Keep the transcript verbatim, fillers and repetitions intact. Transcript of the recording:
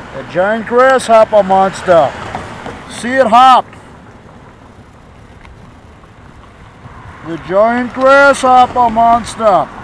A giant grasshopper monster. See it hop. The giant grasshopper monster.